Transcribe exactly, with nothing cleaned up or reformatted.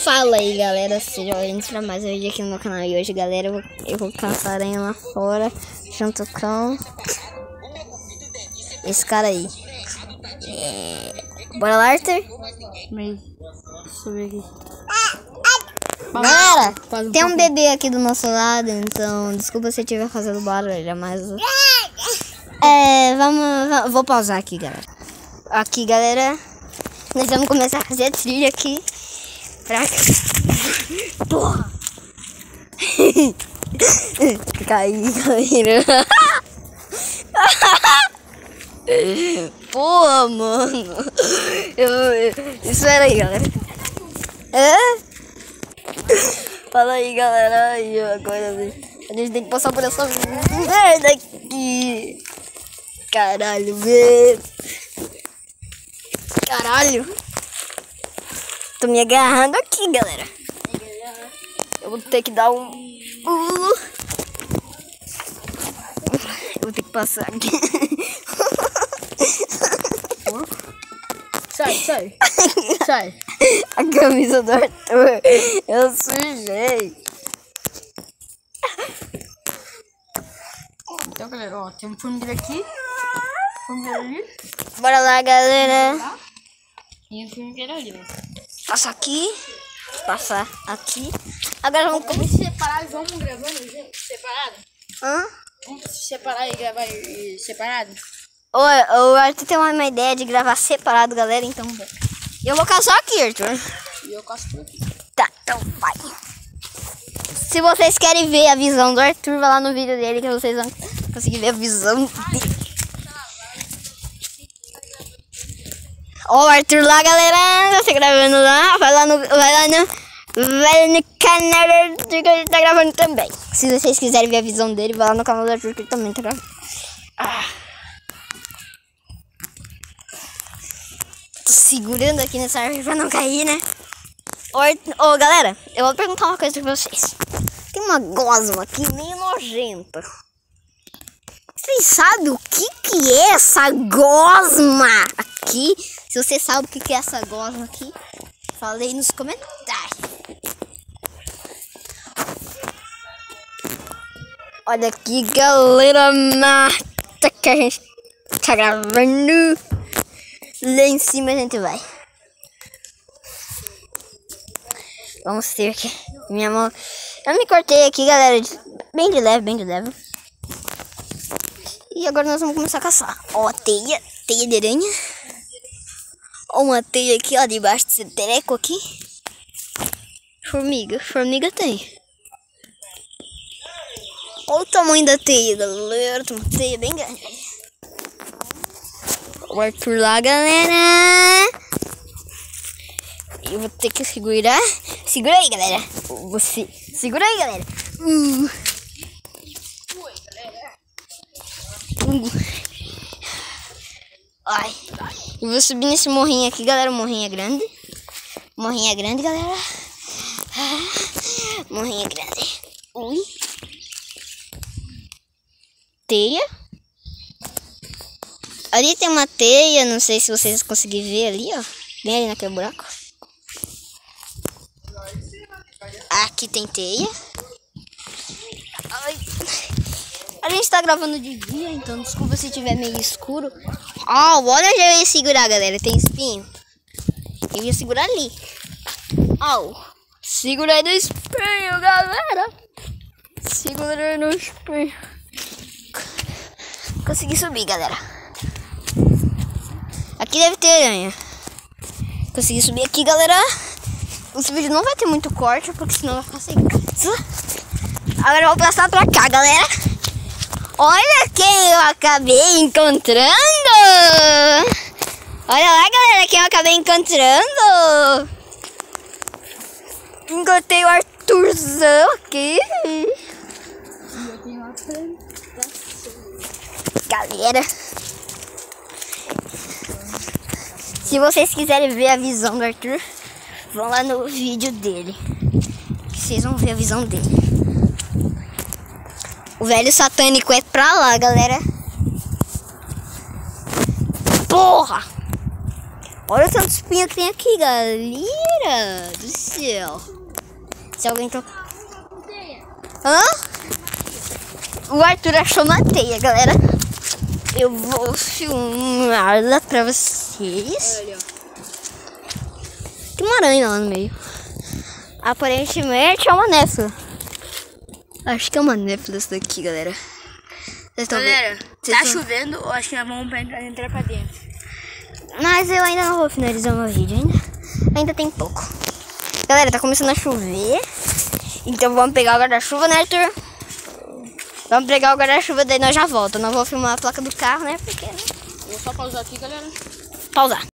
fala aí, galera. Sejam bem-vindos pra mais um vídeo aqui no meu canal. E hoje, galera, eu vou, eu vou caçar aranha lá fora, junto com esse cara aí. É... Bora lá, Arthur? Deixa eu ver aqui. Galera, tem um bebê aqui do nosso lado, então desculpa se eu estiver fazendo barulho, mas... É, vamos, vamos... Vou pausar aqui, galera. Aqui, galera, nós vamos começar a fazer a trilha aqui. Pra... Porra! Caí, galera. Porra, mano. Eu, eu... Espera aí, galera. É? Fala aí, galera. Aí, agora a gente tem que passar por essa merda aqui. Caralho, velho. Caralho. Tô me agarrando aqui, galera. Eu vou ter que dar um... Uh. Eu vou ter que passar aqui. Sai, sai. Sai. A camisa do Arthur. Eu sujei. Então, galera, ó, tem um formigueiro aqui. Formigueiro ali. Bora lá, galera. E um formigueiro ali, ó. Passa aqui. Passar aqui. Agora vamos Vamos se separar e vamos gravando junto, separado? Hã? Vamos se separar e gravar separado? O, o Arthur tem uma ideia de gravar separado, galera. Então, eu vou caçar aqui, Arthur. E eu caço por aqui. Tá, então vai. Se vocês querem ver a visão do Arthur, vai lá no vídeo dele que vocês vão conseguir ver a visão dele. Ó, o Arthur lá, galera. Você gravando lá. Vai lá no, vai lá no, vai no canal do Arthur que ele tá gravando também. Se vocês quiserem ver a visão dele, vai lá no canal do Arthur que ele também tá gravando. Ah. Tô segurando aqui nessa árvore pra não cair, né? Ô, oh, galera, eu vou perguntar uma coisa pra vocês. Tem uma gosma aqui meio nojenta. Vocês sabem o que que é essa gosma aqui? Se você sabe o que que é essa gosma aqui, fala aí nos comentários. Olha aqui, galera, mata que a gente tá gravando. Lá em cima a gente vai. Vamos ter aqui. Minha mão. Eu me cortei aqui, galera. Bem de leve, bem de leve. E agora nós vamos começar a caçar. Ó, a teia. Teia de aranha. Ó, uma teia aqui, ó, debaixo desse treco aqui. Formiga. Formiga tem. Olha o tamanho da teia, galera. Tem uma teia bem grande. O Arthur lá, galera. Eu vou ter que segurar. Segura aí, galera. Você. Segura aí, galera. Uh. Uh. Ai. Eu vou subir nesse morrinho aqui, galera. O morrinho é grande. Morrinho é grande, galera. Ah. Morrinho é grande. Ui. Teia. Ali tem uma teia. Não sei se vocês conseguirem ver ali, ó. Bem ali naquele buraco. Aqui tem teia. Ai. A gente tá gravando de dia, então desculpa se tiver meio escuro. Ó, oh, olha onde eu ia segurar, galera. Tem espinho. Eu ia segurar ali. Ó, oh, segura aí no espinho, galera. Segura aí no espinho. Consegui subir, galera. Aqui deve ter aranha. Consegui subir aqui, galera. Esse vídeo não vai ter muito corte, porque senão vai ficar sem graça. Agora eu vou passar pra cá, galera. Olha quem eu acabei encontrando. Olha lá, galera, quem eu acabei encontrando. Encontrei o Arthurzão aqui. Galera, se vocês quiserem ver a visão do Arthur, vão lá no vídeo dele. Vocês vão ver a visão dele. O velho satânico é pra lá, galera. Porra! Olha o tanto espinho que tem aqui, galera do céu. céu. Se alguém tocar... Hã? O Arthur achou uma teia, galera. Eu vou filmar lá pra vocês. Olha, Tem uma aranha lá no meio. Aparentemente é uma néfila. Acho que é uma néfila isso daqui, galera. Vocês estão galera, vendo? tá Vocês tão- chovendo, eu acho que nós vamos pra entrar, entrar pra dentro. Mas eu ainda não vou finalizar o meu vídeo ainda. Ainda tem pouco. Galera, tá começando a chover. Então vamos pegar o guarda-chuva, né, Arthur? Vamos pegar o guarda-chuva, daí nós já voltamos. Não vou filmar a placa do carro, né? Porque... Vou só pausar aqui, galera. Pausar.